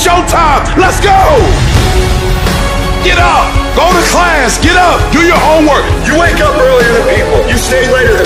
showtime. Let's go. Get up. Go to class. Get up. Do your homework. You wake up earlier than people. You stay later than